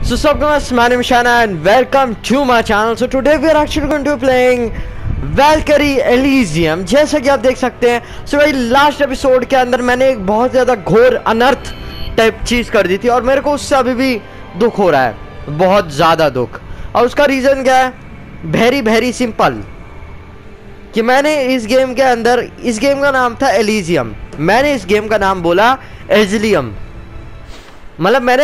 So sup guys, my name is Shana and welcome to my channel. So today we are actually going to be playing Valkyrie Elysium. जैसा कि आप देख सकते हैं, so भाई last episode के अंदर मैंने एक बहुत ज़्यादा घोर अनर्थ टाइप चीज़ कर दी थी और मेरे को उससे अभी भी दुख हो रहा है, बहुत ज़्यादा दुख। और उसका रीज़न क्या है? वेरी सिंपल कि मैंने इस गेम के अंदर, इस गेम का नाम था एलिजियम, मैंने इस गेम का नाम बोला एजलियम। मतलब मैंने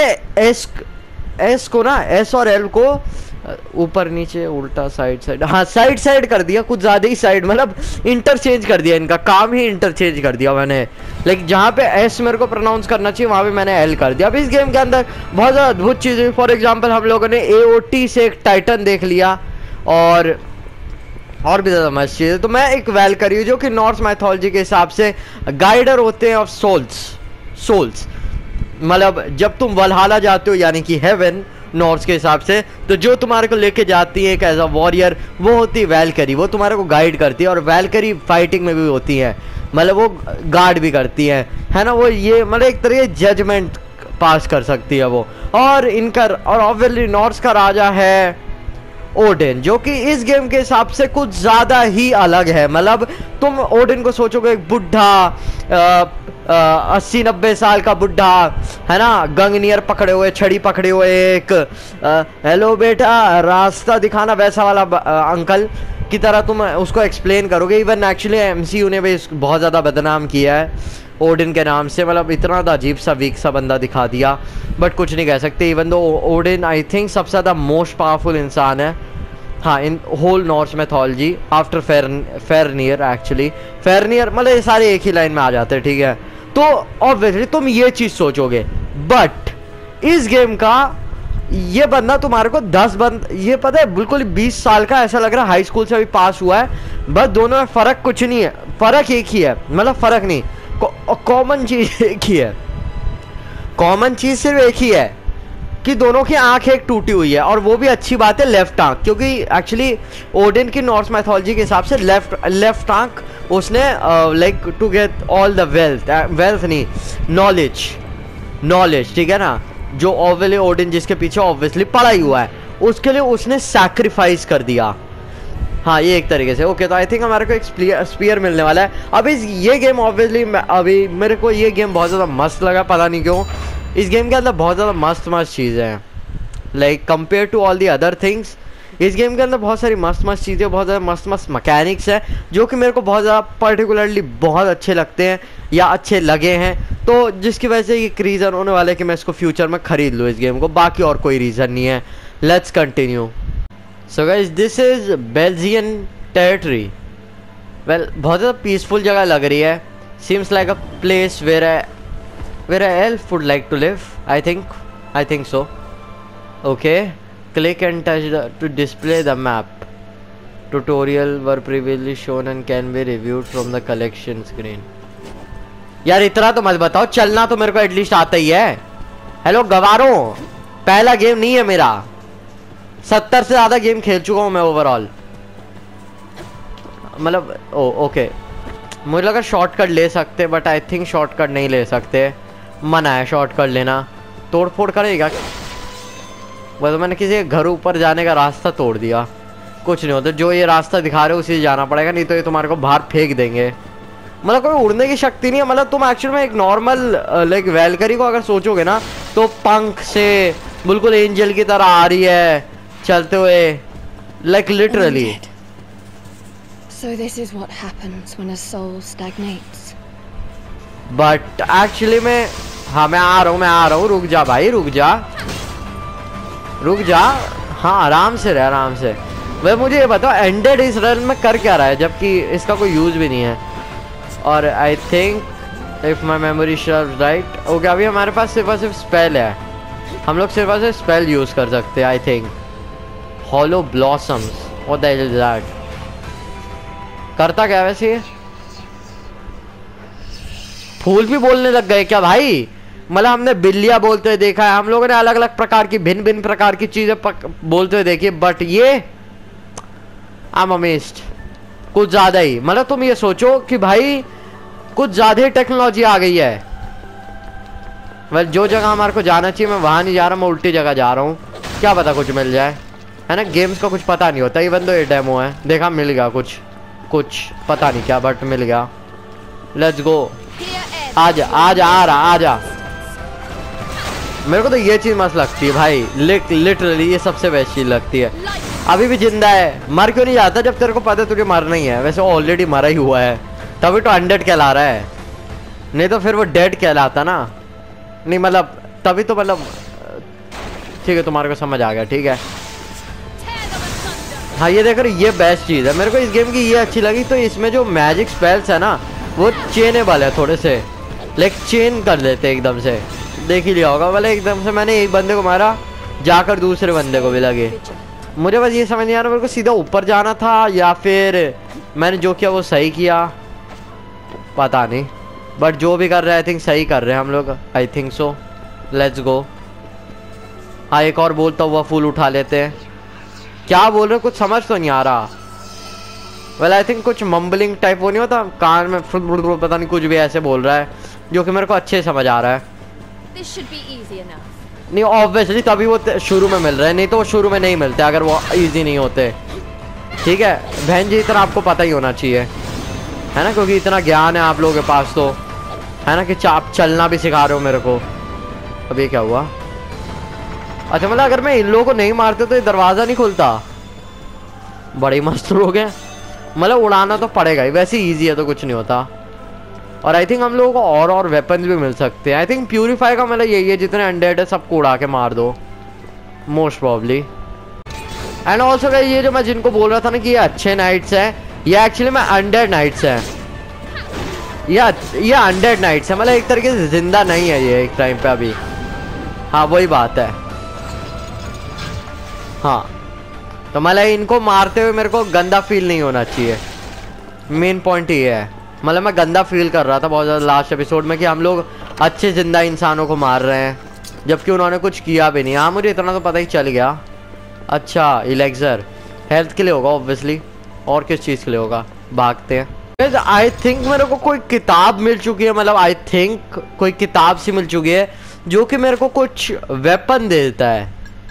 एस को ना, एस और एल को ऊपर नीचे उल्टा साइड, हाँ साइड कर दिया, कुछ ज़्यादा ही साइड, मतलब इंटरचेंज कर दिया, इनका काम ही इंटरचेंज कर दिया मैंने। लाइक जहाँ पे एस मेरे को प्रोनाउंस करना चाहिए वहाँ पे मैंने एल कर दिया। अब इस गेम के अंदर बहुत ज़्यादा अद्भुत चीज़ हुई। फॉर एग्जाम्पल हम लोगों ने AOT से एक टाइटन देख लिया और भी ज़्यादा मस्त चीज़ है। तो मैं एक वैल्करी हूँ जो कि नॉर्स माइथोलॉजी के हिसाब से गाइडर होते हैं ऑफ सोल्स। मतलब जब तुम वलहाला जाते हो यानी कि हेवन नॉर्स के हिसाब से, तो जो तुम्हारे को लेके जाती है एक एज अ वॉरियर, वो होती है वैल्करी। वो तुम्हारे को गाइड करती है और वैल्करी फाइटिंग में भी होती है, मतलब वो गार्ड भी करती है ना। वो ये मतलब एक तरह की जजमेंट पास कर सकती है वो। और इनका और ऑब्वियसली नॉर्स का राजा है ओडिन, जो कि इस गेम के हिसाब से कुछ ज़्यादा ही अलग है। मतलब तुम ओडिन को सोचोगे एक बुढ़ा 80-90 साल का बुढ़ा, है ना, गंगनियर पकड़े हुए, छड़ी पकड़े हुए, एक हेलो बेटा रास्ता दिखाना वैसा वाला अंकल की तरह तुम उसको एक्सप्लेन करोगे। इवन एक्चुअली MCU ने भी बहुत ज़्यादा बदनाम किया है ओडिन के नाम से, मतलब इतना अजीब सा वीक सा बंदा दिखा दिया, बट कुछ नहीं कह सकते। Even though Odin I think सबसे ज़्यादा मोस्ट पावरफुल इंसान है, हाँ, in whole Norse mythology after Fenrir. Actually Fenrir मतलब ये सारे एक ही लाइन में आ जाते हैं, ठीक है। तो ऑब्वियसली तुम ये चीज़ सोचोगे, बट इस गेम का ये बंदा तुम्हारे को 10 बंद, ये पता है बिल्कुल 20 साल का, ऐसा लग रहा है हाई स्कूल से अभी पास हुआ है। बस दोनों में फ़र्क कुछ नहीं है, फ़र्क एक ही है, मतलब फ़र्क नहीं, कॉमन चीज़ एक ही है। कॉमन चीज़ सिर्फ एक ही है कि दोनों की आंख एक टूटी हुई है, और वो भी अच्छी बात है लेफ्ट आंख, क्योंकि एक्चुअली ओडिन की नॉर्स मैथोलॉजी के हिसाब से लेफ्ट आंख उसने like to get all the wealth नहीं, नॉलेज, ठीक है ना, जो ऑब्वियसली ओडिन जिसके पीछे ऑब्वियसली पड़ा ही हुआ है, उसके लिए उसने सैक्रिफाइस कर दिया। हाँ, ये एक तरीके से ओके। तो आई थिंक हमारे को एक स्पीयर मिलने वाला है। अब ये गेम ऑब्वियसली अभी मेरे को ये गेम बहुत ज़्यादा मस्त लगा, पता नहीं क्यों। इस गेम के अंदर बहुत ज़्यादा मस्त चीज़ें हैं, like compare to all the other things. इस गेम के अंदर बहुत सारी मस्त चीज़ें, बहुत ज़्यादा मस्त मैकेनिक्स है जो कि मेरे को बहुत ज़्यादा पर्टिकुलरली बहुत अच्छे लगते हैं या अच्छे लगे हैं, तो जिसकी वजह से एक रीज़न होने वाला है कि मैं इसको फ्यूचर में ख़रीद लूँ इस गेम को। बाकी और कोई रीज़न नहीं है। Let's continue. So guys, this is Belgian territory. Well, बहुत ज़्यादा पीसफुल जगह लग रही है। Seems like a place where an elf would like to live. I think so. Okay, click and touch to display the map. Tutorial were previously shown and can be reviewed from the collection screen. यार इतना तो मत बताओ, चलना तो मेरे को at least आता ही है। हेलो गवारों, पहला गेम नहीं है मेरा, 70 से ज़्यादा गेम खेल चुका हूँ मैं ओवरऑल। मतलब ओके, मुझे लगा शॉर्टकट ले सकते, बट आई थिंक शॉर्टकट नहीं ले सकते, मना है शॉर्टकट लेना। तोड़ फोड़ करेगा बस, मैंने किसी के घर ऊपर जाने का रास्ता तोड़ दिया, कुछ नहीं होता। जो ये रास्ता दिखा रहे हो उसी से जाना पड़ेगा, नहीं तो ये तुम्हारे को बाहर फेंक देंगे। मतलब कोई उड़ने की शक्ति नहीं है। मतलब तुम एक्चुअल में एक नॉर्मल लाइक वैल्करी को अगर सोचोगे ना, तो पंख से बिल्कुल एंजल की तरह आ रही है चलते हुए, like literally. So this is what happens when a soul stagnates. But actually में, हाँ मैं आ रहा हूँ, रुक जा भाई, रुक जा, हाँ आराम से भाई। मुझे ये बताओ, एंडेड इस रन में कर क्या रहा है जबकि इसका कोई यूज़ भी नहीं है। और I think if my memory serves right, okay, अभी हमारे पास सिर्फ स्पेल है, हम लोग सिर्फ स्पेल यूज़ कर सकते हैं। I think hollow blossoms, what the hell is that? करता क्या वैसे ये? फूल भी बोलने लग गए क्या भाई? मतलब हमने बिल्लियां बोलते हुए देखा है, हम लोगों ने अलग अलग प्रकार की भिन्न प्रकार की चीजें बोलते हुए देखी, बट ये आई एम अमेज्ड, कुछ ज्यादा ही। मतलब तुम ये सोचो कि भाई कुछ ज्यादा ही टेक्नोलॉजी आ गई है। वेल, जो जगह हमारे को जाना चाहिए मैं वहां नहीं जा रहा, मैं उल्टी जगह जा रहा हूँ। क्या पता कुछ मिल जाए, है ना। गेम्स का कुछ पता नहीं होता, इवन तो ये डेमो है। देखा, मिल गया कुछ पता नहीं क्या, बट मिल गया। Let's go. आजा आजा, आ रहा, आजा। मेरे को तो ये चीज मस्त लगती है भाई, लिटरली ये सबसे बेस्ट चीज लगती है। अभी भी जिंदा है, मर क्यों नहीं जाता जब तेरे को पता है तुझे मरना ही है। वैसे ऑलरेडी मरा ही हुआ है, तभी तो अनडेड कहला रहा है, नहीं तो फिर वो डेड कहलाता ना। नहीं मतलब तभी तो, मतलब ठीक है, तुम्हारे को समझ आ गया, ठीक है। हाँ ये देख रहे, ये बेस्ट चीज़ है मेरे को इस गेम की, ये अच्छी लगी। तो इसमें जो मैजिक स्पेल्स है ना, वो चेनेबल है थोड़े से, लाइक चेन कर लेते एकदम से। देख ही लिया होगा, मतलब एकदम से मैंने एक बंदे को मारा, जाकर दूसरे बंदे को भी लगे। मुझे बस ये समझ नहीं आ रहा, मेरे को सीधा ऊपर जाना था या फिर मैंने जो किया वो सही किया, पता नहीं। बट जो भी कर रहे हैं आई थिंक सही कर रहे हैं हम लोग, I think so. Let's go. हाँ एक और बोलता हुआ फूल उठा लेते हैं। क्या बोल रहे, कुछ समझ तो नहीं आ रहा। वेल आई थिंक कुछ मम्बलिंग टाइप वो नहीं होता कान में, पता नहीं कुछ भी ऐसे बोल रहा है, जो कि मेरे को अच्छे समझ आ रहा है। नहीं ऑब्वियसली तभी वो शुरू में मिल रहे हैं, नहीं तो वो शुरू में नहीं मिलते अगर वो इजी नहीं होते। ठीक है बहन जी, इतना आपको पता ही होना चाहिए, है ना, क्योंकि इतना ज्ञान है आप लोगों के पास तो, है ना, कि आप चलना भी सिखा रहे हो मेरे को। अब ये क्या हुआ? अच्छा मतलब अगर मैं इन लोगों को नहीं मारते तो ये दरवाज़ा नहीं खुलता। बड़े मस्त लोग हैं, मतलब उड़ाना तो पड़ेगा ही, वैसे इजी है तो कुछ नहीं होता। और आई थिंक हम लोगों को और वेपन्स भी मिल सकते हैं। आई थिंक प्यूरीफाई का मतलब यही है, जितने अनडेड है सबको उड़ा के मार दो मोस्ट प्रॉब्ली। एंड ऑल्सो ये जो मैं जिनको बोल रहा था ना कि ये अच्छे नाइट्स हैं, ये एक्चुअली में अनडेड नाइट्स हैं। ये अनडेड नाइट्स है, मतलब एक तरीके से जिंदा नहीं है ये एक टाइम पे अभी। हाँ वही बात है। हाँ तो मतलब इनको मारते हुए मेरे को गंदा फील नहीं होना चाहिए, मेन पॉइंट ये है। मतलब मैं गंदा फील कर रहा था बहुत ज़्यादा लास्ट एपिसोड में कि हम लोग अच्छे जिंदा इंसानों को मार रहे हैं, जबकि उन्होंने कुछ किया भी नहीं। हाँ मुझे इतना तो पता ही चल गया। अच्छा इलेक्सर हेल्थ के लिए होगा ऑब्वियसली, और किस चीज़ के लिए होगा? भागते हैं। आई थिंक मेरे को कोई किताब मिल चुकी है, मतलब आई थिंक कोई किताब सी मिल चुकी है जो कि मेरे को कुछ वेपन दे देता है।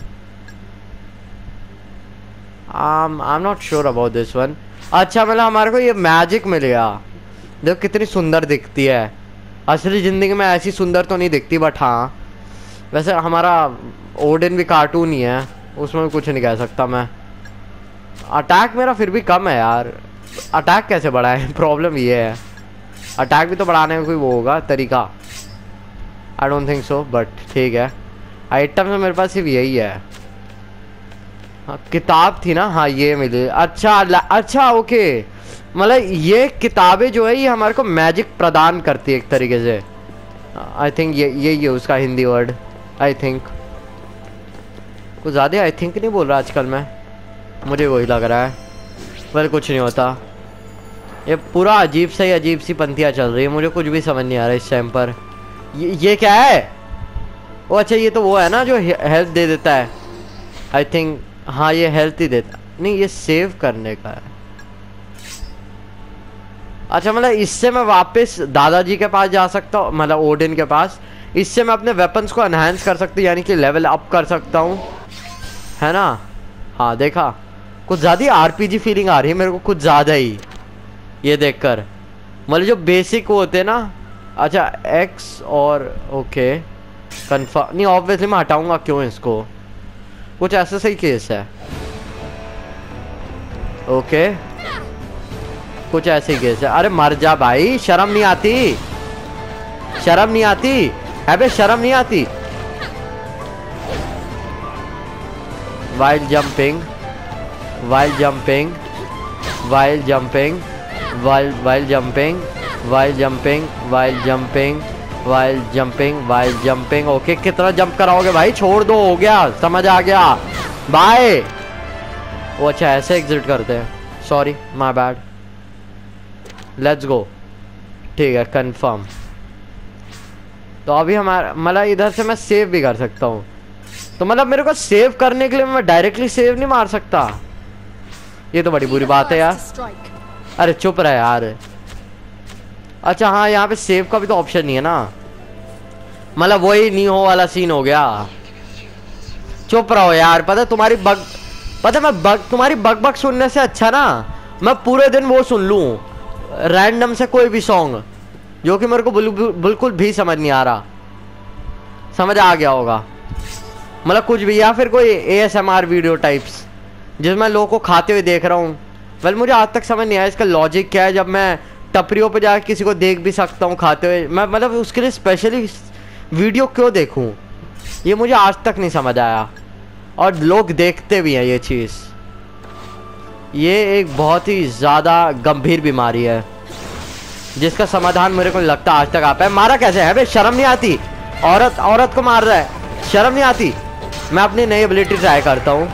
I am not sure about this one. अच्छा मतलब हमारे को ये मैजिक मिल गया, देखो कितनी सुंदर दिखती है। असली ज़िंदगी में ऐसी सुंदर तो नहीं दिखती, बट हाँ वैसे हमारा ओडिन भी कार्टून ही है, उसमें कुछ नहीं कह सकता मैं। अटैक मेरा फिर भी कम है यार, अटैक कैसे बढ़ाए? प्रॉब्लम ये है, अटैक भी तो बढ़ाने में कोई वो होगा तरीका। I don't think so, but ठीक है। आइटम में मेरे पास सिर्फ यही है। हाँ किताब थी ना, हाँ ये मिली। अच्छा ओके, मतलब ये किताबें जो है ये हमारे को मैजिक प्रदान करती है एक तरीके से। आई थिंक ये उसका हिंदी वर्ड, आई थिंक। कुछ ज़्यादा आई थिंक नहीं बोल रहा आजकल मैं, मुझे वही लग रहा है। पर कुछ नहीं होता, ये पूरा अजीब सी पंथियाँ चल रही है, मुझे कुछ भी समझ नहीं आ रहा इस टाइम पर। ये क्या है? ओ अच्छा ये तो वो है ना जो हेल्थ दे देता है, आई थिंक। हाँ ये हेल्थ ही देता, नहीं ये सेव करने का है। अच्छा मतलब इससे मैं वापस दादाजी के पास जा सकता हूँ, मतलब ओडिन के पास। इससे मैं अपने वेपन्स को एनहांस कर सकती हूँ, यानी कि लेवल अप कर सकता हूँ, है ना। हाँ देखा, कुछ ज़्यादा आरपीजी फीलिंग आ रही है मेरे को, कुछ ज़्यादा ही ये देखकर। मतलब जो बेसिक वो होते हैं ना। अच्छा एक्स और ओके कन्फर्म, नहीं ऑब्वियसली मैं हटाऊंगा क्यों इसको, कुछ ऐसा सही केस है। ओके कुछ ऐसे ही केस है। अरे मर जा भाई, शर्म नहीं आती, शर्म नहीं आती, अबे शर्म नहीं आती। Wild jumping, wild jumping, wild jumping, wild jumping, wild jumping, wild jumping, wild jumping, wild jumping. Okay कितना जंप कराओगे भाई, छोड़ दो, हो गया, समझ आ गया, बाय। वो अच्छा ऐसे एग्जिट करते हैं, sorry my bad. Let's go, ठीक है कंफर्म। तो अभी हमारा मतलब इधर से मैं सेव भी कर सकता हूँ, तो मतलब मेरे को सेव करने के लिए मैं डायरेक्टली सेव नहीं मार सकता, ये तो बड़ी बुरी बात है यार। अरे चुप रहे यार। अच्छा हाँ यहाँ पे सेव का भी तो ऑप्शन नहीं है ना, मतलब वही नीहो वाला सीन हो गया। चुप रहो यार। पता मैं तुम्हारी बक सुनने से अच्छा ना मैं पूरे दिन वो सुन लूं रैंडम से कोई भी सॉन्ग जो कि मेरे को बिल्कुल भी समझ नहीं आ रहा। समझ आ गया होगा मतलब कुछ भी, या फिर कोई ASMR वीडियो टाइप्स जिसमें लोगों को खाते हुए देख रहा हूँ। वेल मुझे आज तक समझ नहीं आया इसका लॉजिक क्या है। जब मैं टपरियों पे जाकर किसी को देख भी सकता हूँ खाते हुए, मैं मतलब उसके लिए स्पेशली वीडियो क्यों देखूँ, ये मुझे आज तक नहीं समझ आया। और लोग देखते भी हैं ये चीज़। ये एक बहुत ही ज़्यादा गंभीर बीमारी है जिसका समाधान मेरे को लगता आज तक आ पाया। मारा कैसे है बे, शर्म नहीं आती? औरत को मार रहा है, शर्म नहीं आती? मैं अपनी नई एबिलिटी ट्राई करता हूँ।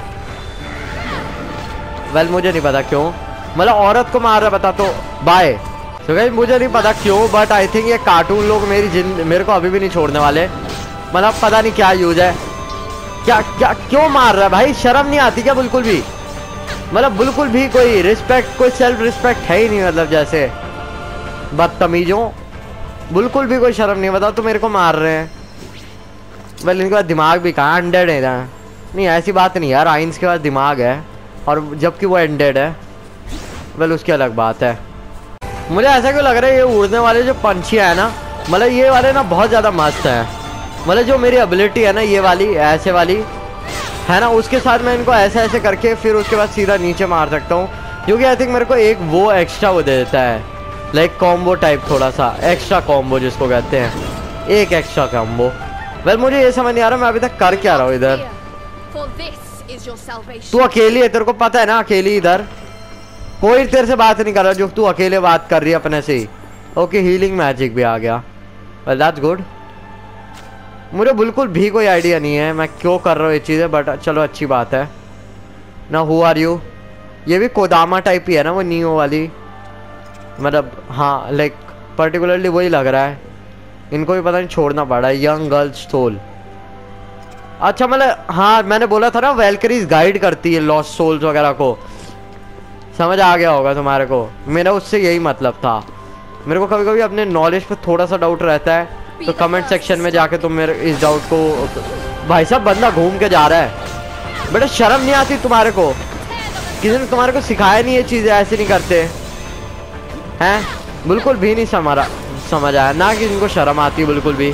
वेल मुझे नहीं पता क्यों, मतलब औरत को मार रहा बता तो बाय। तो गाइस मुझे नहीं पता क्यों, बट आई थिंक ये कार्टून लोग मेरे को अभी भी नहीं छोड़ने वाले। मतलब पता नहीं क्या यूज है, क्या क्यों मार रहा है भाई? शर्म नहीं आती क्या बिल्कुल भी? मतलब बिल्कुल भी कोई रिस्पेक्ट, कोई सेल्फ रिस्पेक्ट है ही नहीं। मतलब जैसे बदतमीजों, बिल्कुल भी कोई शर्म नहीं। बताओ तो मेरे को मार रहे हैं। वेल इनके पास दिमाग भी कहाँ, अनडेड है ना? नहीं ऐसी बात नहीं यार, आइंस के पास दिमाग है और जबकि वो अनडेड है। वेल उसकी अलग बात है। मुझे ऐसा क्यों लग रहा है ये उड़ने वाले जो पंछियाँ है ना, मतलब ये वाले ना बहुत ज़्यादा मस्त है। मतलब जो मेरी एबिलिटी है ना ये वाली, ऐसे वाली है ना, उसके साथ मैं इनको ऐसे करके फिर उसके बाद सीधा नीचे मार सकता हूँ। क्योंकि आई थिंक मेरे को एक वो एक्स्ट्रा वो दे देता है, लाइक कॉम्बो टाइप, थोड़ा सा एक्स्ट्रा कॉम्बो जिसको कहते हैं, एक एक्स्ट्रा कॉम्बो। वेल मुझे ये समझ नहीं आ रहा मैं अभी तक कर क्या रहा हूँ इधर। तू अकेली है, तेरे को पता है ना, अकेली इधर कोई तेरे से बात नहीं कर रहा, जो तू अकेले बात कर रही है अपने से ही। ओके हीलिंग मैजिक भी आ गया, वेल दैट्स गुड। मुझे बिल्कुल भी कोई आइडिया नहीं है मैं क्यों कर रहा हूँ ये चीज़ें, बट चलो अच्छी बात है ना। Who are you? ये भी कोदामा टाइप ही है ना, वो नीओ वाली, मतलब हाँ लाइक पर्टिकुलरली वही लग रहा है। इनको भी पता नहीं छोड़ना पड़ा है। यंग गर्ल्स सोल, अच्छा मतलब हाँ मैंने बोला था ना वैल्करीज गाइड करती है लॉस्ट सोल्स वगैरह को। समझ आ गया होगा तुम्हारे को, मेरा उससे यही मतलब था। मेरे को कभी कभी अपने नॉलेज पे थोड़ा सा डाउट रहता है, तो कमेंट सेक्शन में जाके तुम मेरे इस डाउट को। भाई साहब बंदा घूम के जा रहा है, बेटा शर्म नहीं आती तुम्हारे को? किसी ने तुम्हारे को सिखाया नहीं ये चीज़ें, ऐसे नहीं करते हैं? बिल्कुल भी नहीं समझ आया ना कि इनको शर्म आती है बिल्कुल भी।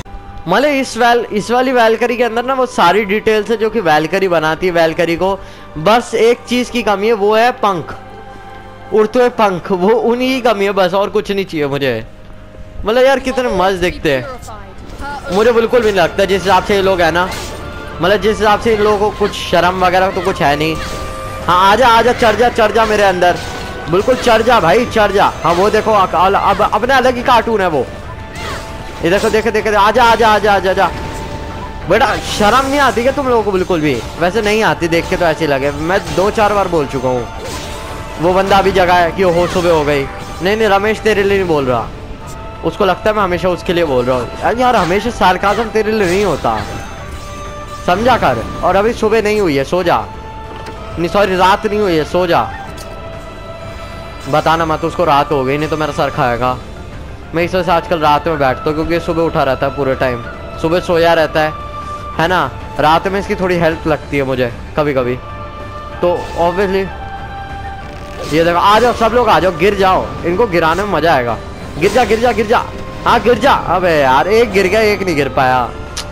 मतलब इस वाली वैल्करी के अंदर ना वो सारी डिटेल्स है जो कि वैल्करी बनाती है वैल्करी को। बस एक चीज़ की कमी है, वो है पंख, उड़ते हुए पंख, वो उन्हीं की कमी है बस, और कुछ नहीं चाहिए मुझे। मतलब यार कितने मस्त दिखते हैं। मुझे बिल्कुल भी नहीं लगता जिस हिसाब से ये लोग है ना, मतलब जिस हिसाब से इन लोगों को कुछ शर्म वगैरह तो कुछ है नहीं। हाँ आजा चढ़ जा मेरे अंदर, बिल्कुल चढ़ जा भाई, चढ़ जा। हाँ वो देखो अब अपने अलग ही कार्टून है वो, ये देखो देखे आजा बेटा। शर्म नहीं आती क्या तुम लोगों को बिल्कुल भी? वैसे नहीं आती, देख के तो ऐसे लगे। मैं 2-4 बार बोल चुका हूँ। वो बंदा अभी जगह है कि हो सुबह हो गई। नहीं रमेश तेरे लिए नहीं बोल रहा, उसको लगता है मैं हमेशा उसके लिए बोल रहा हूँ। यार हमेशा सार्काज़म तेरे लिए नहीं होता, समझा कर। और अभी सुबह नहीं हुई है, सो जा। नहीं सॉरी रात नहीं हुई है, सो जा। बताना मत उसको रात हो गई, नहीं तो मेरा सर खाएगा। मैं इस वजह से आजकल रात में बैठता हूँ क्योंकि सुबह उठा रहता है पूरे टाइम, सुबह सोया रहता है ना। रात में इसकी थोड़ी हेल्प लगती है मुझे कभी कभी, तो ऑब्वियसली। ये देखो आ जाओ सब लोग, आ जाओ, गिर जाओ, इनको गिराने में मजा आएगा। गिर जा हाँ गिर जा। अबे यार एक गिर गया, एक नहीं गिर पाया,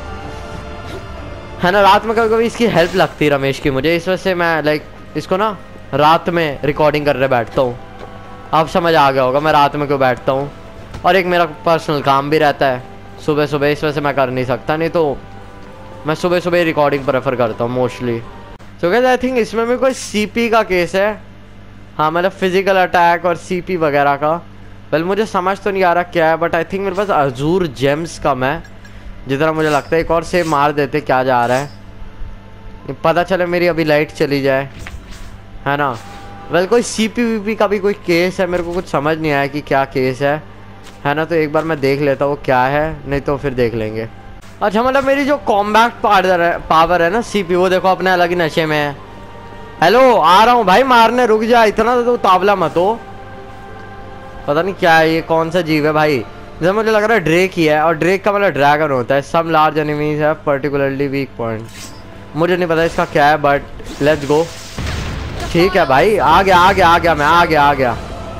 है ना। रात में कभी कभी इसकी हेल्प लगती है रमेश की मुझे, इस वजह से मैं लाइक इसको ना रात में रिकॉर्डिंग कर रहे बैठता हूँ। अब समझ आ गया होगा मैं रात में क्यों बैठता हूँ। और एक मेरा पर्सनल काम भी रहता है सुबह, इस वजह से मैं कर नहीं सकता, नहीं तो मैं सुबह रिकॉर्डिंग प्रेफर करता हूँ mostly. So guys I think इसमें भी कोई CP का केस है, हाँ मतलब फिजिकल अटैक और CP वगैरह का। वेल मुझे समझ तो नहीं आ रहा क्या है, बट आई थिंक मेरे पास अजूर जेम्स कम है जितना मुझे लगता है। एक और सेव मार देते, क्या जा रहा है पता चले मेरी अभी लाइट चली जाए, है ना। वेल कोई CP का भी कोई केस है, मेरे को कुछ समझ नहीं आया कि क्या केस है ना। तो एक बार मैं देख लेता हूँ क्या है, नहीं तो फिर देख लेंगे। अच्छा मतलब मेरी जो कॉम्बैट पावर है ना CP, वो देखो अपने अलग ही नशे में है। हेलो आ रहा हूँ भाई मारने, रुक जा, इतना तो तावला मत हो। पता नहीं क्या है ये, कौन सा जीव है भाई। जैसे मुझे लग रहा है ड्रेक ही है, और ड्रेक का मतलब ड्रैगन होता है। Some large enemies have particularly weak points. मुझे नहीं पता इसका क्या है, बट लेट्स गो। ठीक है भाई, आ गया मैं, आ गया।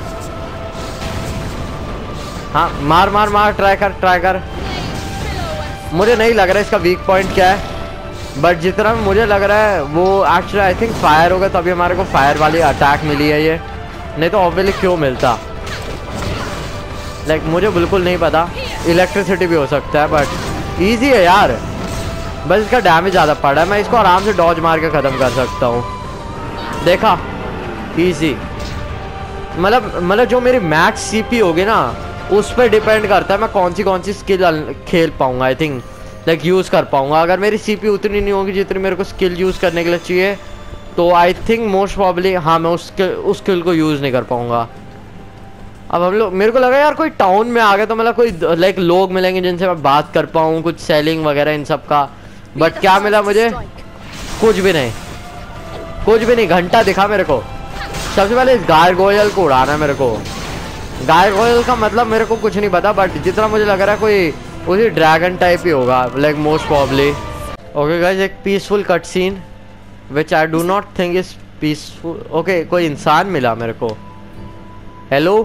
हाँ मार मार मार, ट्राई कर। मुझे नहीं लग रहा इसका वीक पॉइंट क्या है, बट जितना मुझे लग रहा है वो एक्चुअली आई थिंक फायर होगा, तभी हमारे को फायर वाली अटैक मिली है ये, नहीं तो ऑब्वियसली क्यों मिलता। लाइक मुझे बिल्कुल नहीं पता, इलेक्ट्रिसिटी भी हो सकता है, बट ईजी है यार। बस इसका डैमेज ज़्यादा पड़ा है, मैं इसको आराम से डॉज मार के ख़त्म कर सकता हूँ। देखा, ईजी। मतलब जो मेरी मैक्स सीपी होगी ना, उस पर डिपेंड करता है मैं कौन सी स्किल खेल पाऊंगा। आई थिंक लाइक यूज़ कर पाऊंगा। अगर मेरी सीपी उतनी नहीं होगी जितनी मेरे को स्किल यूज़ करने के लिए चाहिए, तो आई थिंक मोस्ट प्रॉब्ली हाँ मैं उस स्किल को यूज़ नहीं कर पाऊंगा। अब हम लोग, मेरे को लगा यार कोई टाउन में आ गए तो मतलब कोई लाइक लोग मिलेंगे जिनसे मैं बात कर पाऊँ, कुछ सेलिंग वगैरह इन सब का, बट क्या मिला मुझे? कुछ भी नहीं। घंटा दिखा मेरे को। सबसे पहले इस गारगोयल को उड़ाना है मेरे को। गारगोयल का मतलब मेरे को कुछ नहीं पता, बट जितना मुझे लग रहा है कोई उसी ड्रैगन टाइप ही होगा, like most probably. Okay guys, एक peaceful cut scene which I do not think is peaceful. Okay, कोई इंसान मिला मेरे को। Hello,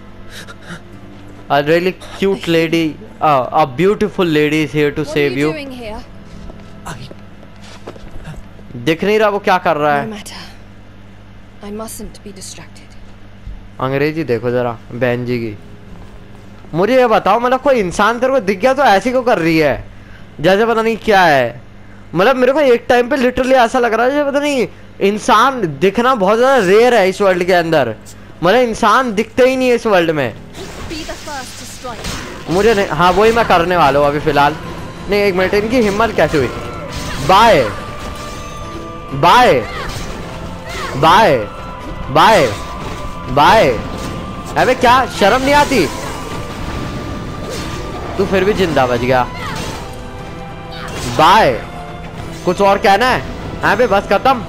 a really cute lady, a beautiful lady is here to save you. दिख नहीं रहा वो क्या कर रहा है। I mustn't be distracted. अंग्रेजी देखो जरा बहन जी की। मुझे ये बताओ, मतलब कोई इंसान तेरे को दिख गया तो ऐसी क्यों कर रही है, जैसे पता नहीं क्या है। मतलब मेरे को एक टाइम पे लिटरली ऐसा लग रहा है जैसे पता नहीं इंसान दिखना बहुत ज्यादा रेयर है इस वर्ल्ड के अंदर। मतलब इंसान दिखते ही नहीं है इस वर्ल्ड में। मुझे नहीं, हाँ वही मैं करने वाला हूँ अभी फिलहाल। नहीं एक मिनट, इनकी हिम्मत कैसे हुई? Bye bye bye bye bye. अबे क्या शर्म नहीं आती? तू फिर भी जिंदा बच गया। बाय। कुछ और कहना है? हाँ बे बस खत्म,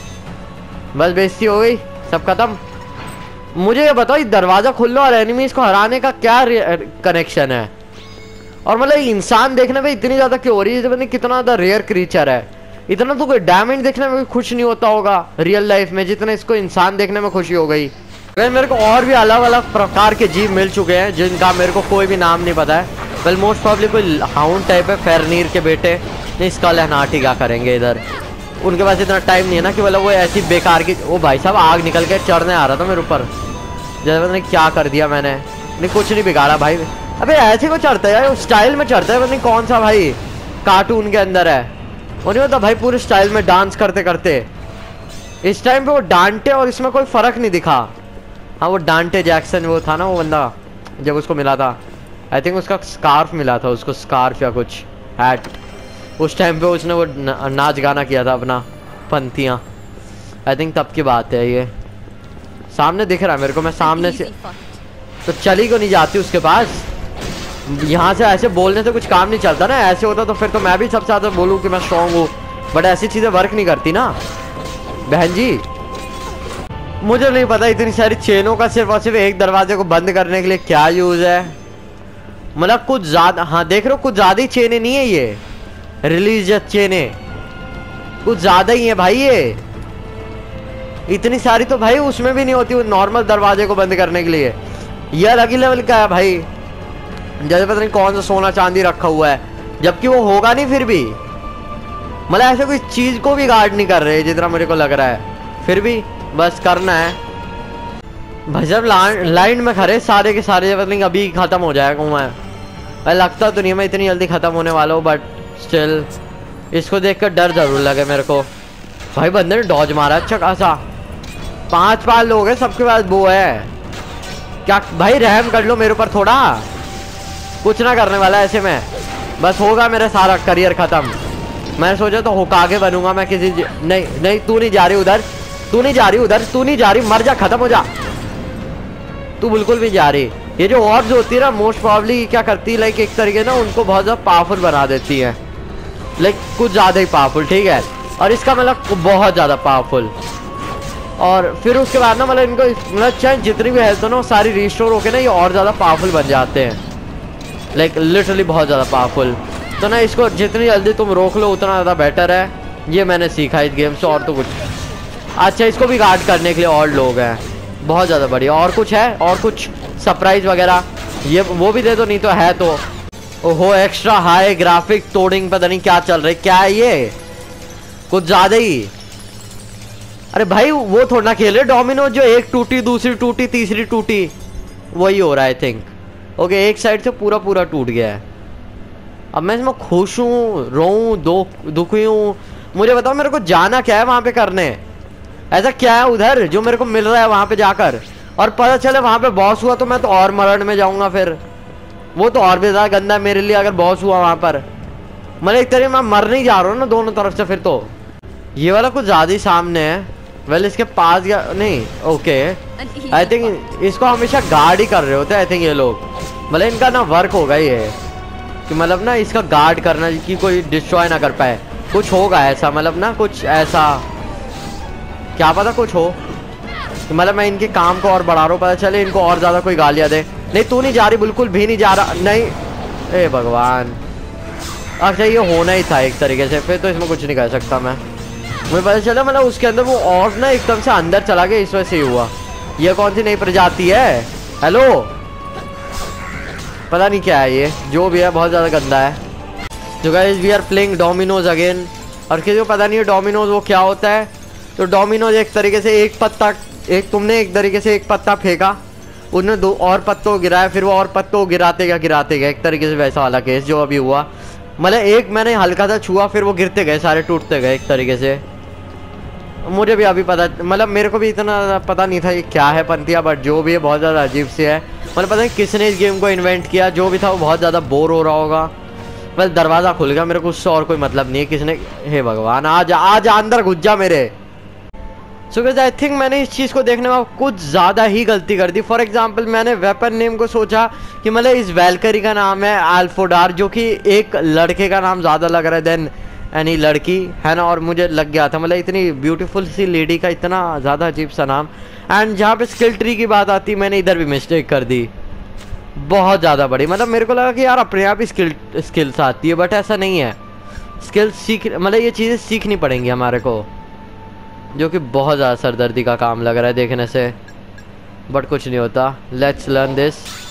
बस बेइज्जती हो गई, सब खत्म। मुझे ये बताओ, दरवाजा खुल लो और एनिमीज को हराने का क्या कनेक्शन है? और मतलब इंसान देखने में इतनी ज्यादा क्यों हो रही है? मतलब कितना ज्यादा रेयर क्रीचर है, इतना तो कोई डायमंड देखने में भी खुश नहीं होता होगा रियल लाइफ में जितना इसको इंसान देखने में खुशी हो गई। मेरे को और भी अलग अलग प्रकार के जीव मिल चुके हैं जिनका मेरे को कोई भी नाम नहीं पता है। वेल मोस्ट प्रॉब्ली कोई हाउंड टाइप है, फेरनीर के बेटे। नहीं स्कल है, नाटी क्या करेंगे इधर, उनके पास इतना टाइम नहीं है ना कि मतलब वो ऐसी बेकार की। ओ भाई साहब, आग निकल के चढ़ने आ रहा था मेरे ऊपर, जैसे पता नहीं क्या कर दिया मैंने। नहीं कुछ नहीं बिगाड़ा भाई। अबे ऐसे को चढ़ता है यार, स्टाइल में चढ़ता है, पता नहीं कौन सा भाई कार्टून के अंदर है। वो नहीं होता भाई पूरे स्टाइल में डांस करते करते। इस टाइम पे वो डांटे और इसमें कोई फर्क नहीं दिखा। हाँ वो डांटे जैक्सन वो था ना वो बंदा, जब उसको मिला था आई थिंक उसका स्कार्फ मिला था उसको, स्कार्फ या कुछ हैट। उस टाइम पे उसने वो नाच गाना किया था अपना, पंथियाँ। आई थिंक तब की बात है ये। सामने दिख रहा है मेरे को, मैं सामने से तो चली क्यों नहीं जाती उसके पास? यहाँ से ऐसे बोलने से कुछ काम नहीं चलता ना। ऐसे होता तो फिर तो मैं भी सबसे ज़्यादा बोलूँ कि मैं स्ट्रॉन्ग हूँ, बट ऐसी चीज़ें वर्क नहीं करती ना बहन जी। मुझे नहीं पता इतनी सारी चेनों का सिर्फ और सिर्फ एक दरवाजे को बंद करने के लिए क्या यूज़ है। मतलब कुछ ज़्यादा, हाँ देख रहे हो कुछ ज़्यादा ही चेनें नहीं है ये, रिलीजियस चेनें कुछ ज़्यादा ही है भाई। ये इतनी सारी तो भाई उसमें भी नहीं होती वो नॉर्मल दरवाजे को बंद करने के लिए। ये अलग ही लेवल का है भाई, जैसे पता नहीं कौन सा सोना चांदी रखा हुआ है, जबकि वो होगा नहीं फिर भी। मतलब ऐसे कोई चीज को भी गार्ड नहीं कर रहे जितना मेरे को लग रहा है, फिर भी बस करना है भाई। जब लाइन में खड़े सारे के सारे, पता नहीं अभी खत्म हो जाएगा मैं लगता तो नहीं मैं इतनी जल्दी खत्म होने वाला हूँ, बट स्टिल इसको देखकर डर जरूर लगे मेरे को। भाई बंदे ने डॉज मारा अच्छा खासा, 5 लोग हैं, सबके पास वो है क्या? भाई रहम कर लो मेरे ऊपर थोड़ा, कुछ ना करने वाला ऐसे में, बस होगा मेरा सारा करियर खत्म। मैंने सोचा तो होकागे बनूंगा मैं किसी। नहीं तू नहीं जा रही उधर, तू नहीं जा रही उधर, तू नहीं जा रही, मर जा, खत्म हो जा। तू बिल्कुल भी जा रही। ये जो ऑर्ब्स होती है ना मोस्ट प्रॉब्ली क्या करती है, लाइक एक तरीके ना उनको बहुत ज्यादा पावरफुल बना देती है, लाइक कुछ ज्यादा ही पावरफुल, ठीक है। और इसका मतलब बहुत ज्यादा पावरफुल। और फिर उसके बाद ना मतलब इनको मतलब चाहे जितनी भी हेल्थ हो ना सारी रिस्टोर होके ना ये और ज्यादा पावरफुल बन जाते हैं, लाइक लिटरली बहुत ज्यादा पावरफुल। तो ना इसको जितनी जल्दी तुम रोक लो उतना ज्यादा बेटर है। ये मैंने सीखा इस गेम से, और तो कुछ। अच्छा, इसको भी गार्ड करने के लिए और लोग हैं, बहुत ज़्यादा बढ़िया। और कुछ है, और कुछ सरप्राइज वगैरह, ये वो भी दे दो, नहीं तो है तो। ओहो, एक्स्ट्रा हाई ग्राफिक तोड़िंग, पता नहीं क्या चल रहा है, क्या है ये, कुछ ज़्यादा ही। अरे भाई वो थोड़ा खेल रहे डोमिनो, जो एक टूटी दूसरी टूटी तीसरी टूटी, वही हो रहा है आई थिंक। ओके, एक साइड से पूरा पूरा टूट गया है। अब मैं इसमें खुश हूँ, रोऊँ, दुखी हूँ, मुझे बताओ मेरे को जाना क्या है वहाँ पे करने? ऐसा क्या है उधर जो मेरे को मिल रहा है वहाँ पे जाकर? और पता चले वहाँ पे बॉस हुआ तो मैं तो और मरण में जाऊँगा, फिर वो तो और भी ज़्यादा गंदा है मेरे लिए अगर बॉस हुआ वहाँ पर। मतलब एक तरह मैं मर नहीं जा रहा हूँ ना दोनों तरफ से, फिर तो ये वाला कुछ ज़्यादा ही सामने है। वेल इसके पास गया नहीं, ओके आई थिंक इसको हमेशा गार्ड ही कर रहे होते हैं आई थिंक ये लोग। मतलब इनका ना वर्क होगा ये कि मतलब ना इसका गार्ड करना कि कोई डिस्ट्रॉय ना कर पाए, कुछ होगा ऐसा, मतलब ना कुछ ऐसा, क्या पता कुछ हो। मतलब मैं इनके काम को और बढ़ा रहा हूँ, पता चले इनको और ज़्यादा कोई गालियाँ दे। नहीं तू नहीं जा रही, बिल्कुल भी नहीं जा रहा, नहीं, ए भगवान। अच्छा ये होना ही था एक तरीके से, फिर तो इसमें कुछ नहीं कर सकता मैं। मुझे पता चला मतलब उसके अंदर वो और ना एकदम से अंदर चला गया, इस वजह से ही हुआ। ये कौन सी नई प्रजाति है? हेलो, पता नहीं क्या है ये, जो भी है बहुत ज़्यादा गंदा है। तो guys we are playing dominoes again. और किसी को पता नहीं है डोमिनोज वो क्या होता है, तो डोमिनोज एक तरीके से एक पत्ता, एक तुमने एक तरीके से एक पत्ता फेंका, उन्होंने दो और पत्तों को गिराया, फिर वो और पत्तों को गिराते गया एक तरीके से वैसा वाला केस जो अभी हुआ। मतलब एक मैंने हल्का सा छुआ, फिर वो गिरते गए सारे, टूटते गए एक तरीके से। मुझे भी अभी पता, मतलब मेरे को भी इतना पता नहीं था ये क्या है पंतिया, बट जो भी है बहुत ज़्यादा अजीब से है। मतलब पता नहीं किसने इस गेम को इन्वेंट किया, जो भी था वो बहुत ज़्यादा बोर हो रहा होगा। बस दरवाज़ा खुल गया, मेरे को उससे और कोई मतलब नहीं है किसने। हे भगवान, आज अंदर घुस जा मेरे। सो गाइस आई थिंक मैंने इस चीज़ को देखने में कुछ ज़्यादा ही गलती कर दी। फॉर एग्जांपल मैंने वेपन नेम को सोचा कि मतलब इस वैल्करी का नाम है अल्फोडार, जो कि एक लड़के का नाम ज़्यादा लग रहा है देन एनी लड़की, है ना। और मुझे लग गया था, मतलब इतनी ब्यूटीफुल सी लेडी का इतना ज़्यादा अजीब सा नाम। एंड जहाँ पे स्किल ट्री की बात आती, मैंने इधर भी मिस्टेक कर दी बहुत ज़्यादा बड़ी। मतलब मेरे को लगा कि यार अपने आप ही स्किल्स आती है, बट ऐसा नहीं है। स्किल्स सीख, मतलब ये चीज़ें सीखनी पड़ेंगी हमारे को, जो कि बहुत ज़्यादा सरदर्दी का काम लग रहा है देखने से, बट कुछ नहीं होता। Let's learn this.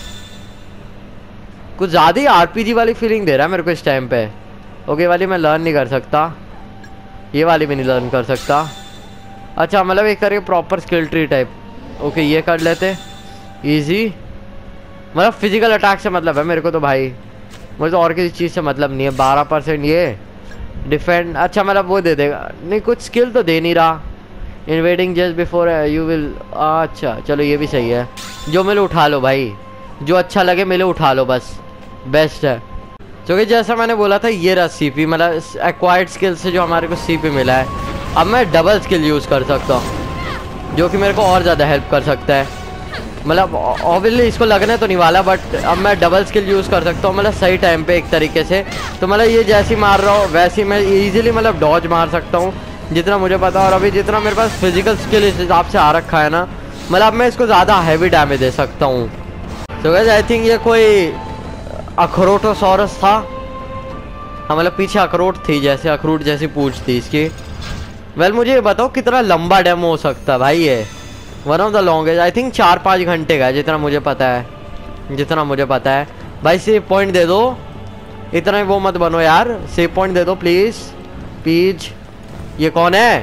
कुछ ज़्यादा ही आरपीजी वाली फीलिंग दे रहा है मेरे को इस टाइम पे। ओके वाली मैं लर्न नहीं कर सकता, ये वाली भी नहीं लर्न कर सकता। अच्छा मतलब एक करके proper skill tree type. Okay ये कर लेते, इजी। मतलब फिजिकल अटैक से मतलब है मेरे को तो भाई, मुझे तो और किसी चीज़ से मतलब नहीं है। 12% ये डिफेंड, अच्छा मतलब वो दे देगा, नहीं कुछ स्किल तो दे नहीं रहा। Invading just before you will, अच्छा चलो ये भी सही है। जो मिले उठा लो भाई, जो अच्छा लगे मिले उठा लो, बस बेस्ट है। क्योंकि जैसा मैंने बोला था ये रहा सीपी, मतलब एक्वायर्ड स्किल से जो हमारे को सीपी मिला है, अब मैं डबल स्किल यूज़ कर सकता हूँ, जो कि मेरे को और ज़्यादा हेल्प कर सकता है। मतलब ऑब्वियसली इसको लगने तो नहीं वाला, बट अब मैं डबल स्किल यूज़ कर सकता हूँ, मतलब सही टाइम पे एक तरीके से। तो मतलब ये जैसी मार रहा हूँ वैसे मैं इजीली मतलब डॉज मार सकता हूँ जितना मुझे पता। और अभी जितना मेरे पास फिजिकल स्किल इस हिसाब से आ रखा है ना, मतलब मैं इसको ज़्यादा हैवी डैमेज दे सकता हूँ। तो गाइस आई थिंक ये कोई अखरोटोसॉरस था, हाँ मतलब पीछे अखरोट थी, जैसे अखरोट जैसी पूंछ थी इसकी। वेल मुझे ये बताओ कितना लंबा डेमो हो सकता है भाई ये? One of the longest, I think 4-5 घंटे का है जितना मुझे पता है, भाई सेव पॉइंट दे दो, इतना ही वो मत बनो यार, सेव पॉइंट दे दो प्लीज पीज। ये कौन है?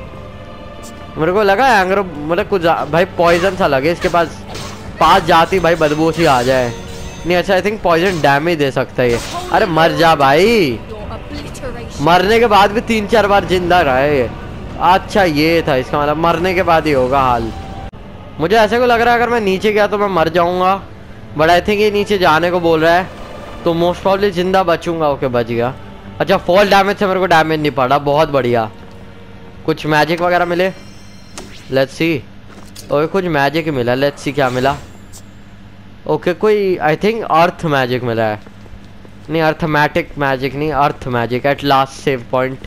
मेरे को लगा एंगर, मतलब कुछ भाई पॉइजन सा लगे इसके पास जाती भाई बदबू सी आ जाए। नहीं अच्छा आई थिंक पॉइजन डैमेज दे सकता है ये। अरे मर जा भाई, मरने के बाद भी 3-4 बार जिंदा रहा है ये। अच्छा ये था इसका मतलब, मरने के बाद ही होगा हाल। मुझे ऐसे को लग रहा है अगर मैं नीचे गया तो मैं मर जाऊंगा, बट आई थिंक ये नीचे जाने को बोल रहा है, तो मोस्ट प्रॉब्ली जिंदा बचूंगा। ओके बच गया। अच्छा फॉल डैमेज से मेरे को डैमेज नहीं पड़ा, बहुत बढ़िया। कुछ मैजिक वगैरह मिले, लेट्स सी। ओके कुछ मैजिक ही मिला, लेट्स सी क्या मिला। ओके कोई आई थिंक अर्थ मैजिक मिला है, नहीं अर्थमेटिक मैजिक नहीं, earth magic. At last save point.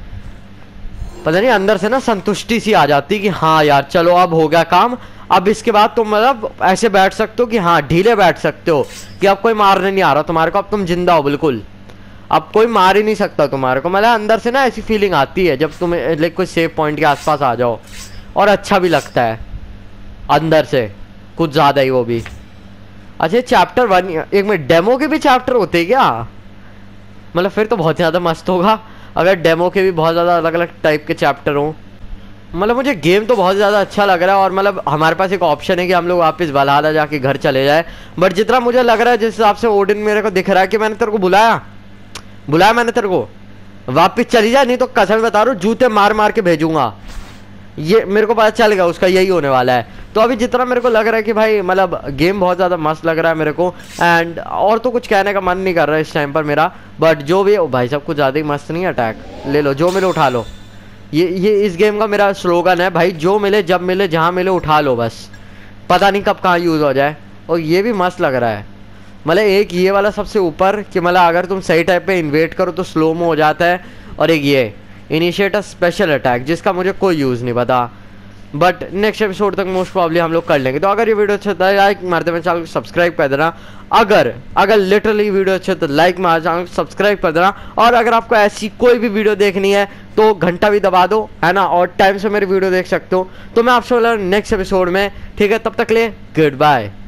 पता नहीं अंदर से ना संतुष्टि सी आ जाती कि हाँ यार चलो अब हो गया काम, अब इसके बाद तुम मतलब ऐसे बैठ सकते हो कि हाँ ढीले बैठ सकते हो कि अब कोई मारने नहीं आ रहा तुम्हारे को, अब तुम जिंदा हो बिल्कुल। अब कोई मार ही नहीं सकता तुम्हारे को, मतलब अंदर से ना ऐसी फीलिंग आती है जब तुम लाइक कोई सेव पॉइंट के आसपास आ जाओ, और अच्छा भी लगता है अंदर से कुछ ज़्यादा ही वो भी। अच्छा चैप्टर 1, एक मिनट, डेमो के भी चैप्टर होते हैं क्या? मतलब फिर तो बहुत ज़्यादा मस्त होगा अगर डेमो के भी बहुत ज़्यादा अलग अलग टाइप के चैप्टर हों। मतलब मुझे गेम तो बहुत ज़्यादा अच्छा लग रहा है, और मतलब हमारे पास एक ऑप्शन है कि हम लोग वापस वलहल्ला जाके घर चले जाए। बट जितना मुझे लग रहा है, जिस हिसाब से ओडिन मेरे को दिख रहा है कि मैंने तेरे को बुलाया मैंने तेरे को, वापस चली जाए, नहीं तो कसम बता रहा हूँ जूते मार मार के भेजूंगा। ये मेरे को पता चल गया उसका यही होने वाला है। तो अभी जितना मेरे को लग रहा है कि भाई मतलब गेम बहुत ज़्यादा मस्त लग रहा है मेरे को, एंड और तो कुछ कहने का मन नहीं कर रहा है इस टाइम पर मेरा। बट जो भी है भाई सब कुछ ज़्यादा ही मस्त नहीं है। अटैक ले लो, जो मिले उठा लो। ये इस गेम का मेरा स्लोगन है भाई, जो मिले जब मिले जहाँ मिले उठा लो बस, पता नहीं कब कहाँ यूज़ हो जाए। और ये भी मस्त लग रहा है, मतलब एक ये वाला सबसे ऊपर कि मतलब अगर तुम सही टाइप पे इन्वेट करो तो स्लो में हो जाता है, और एक ये इनिशिएट अ स्पेशल अटैक जिसका मुझे कोई यूज़ नहीं पता, बट नेक्स्ट एपिसोड तक मोस्ट प्रॉब्ली हम लोग कर लेंगे। तो अगर ये वीडियो अच्छा था लाइक मार देना, चैनल को सब्सक्राइब कर देना। अगर लिटरली वीडियो अच्छा तो लाइक मार, चैनल को सब्सक्राइब कर देना। और अगर आपको ऐसी कोई भी वीडियो देखनी है तो घंटा भी दबा दो, है ना, और टाइम से मेरी वीडियो देख सकते हो। तो मैं आपसे बोला नेक्स्ट एपिसोड में, ठीक है, तब तक ले गुड बाय।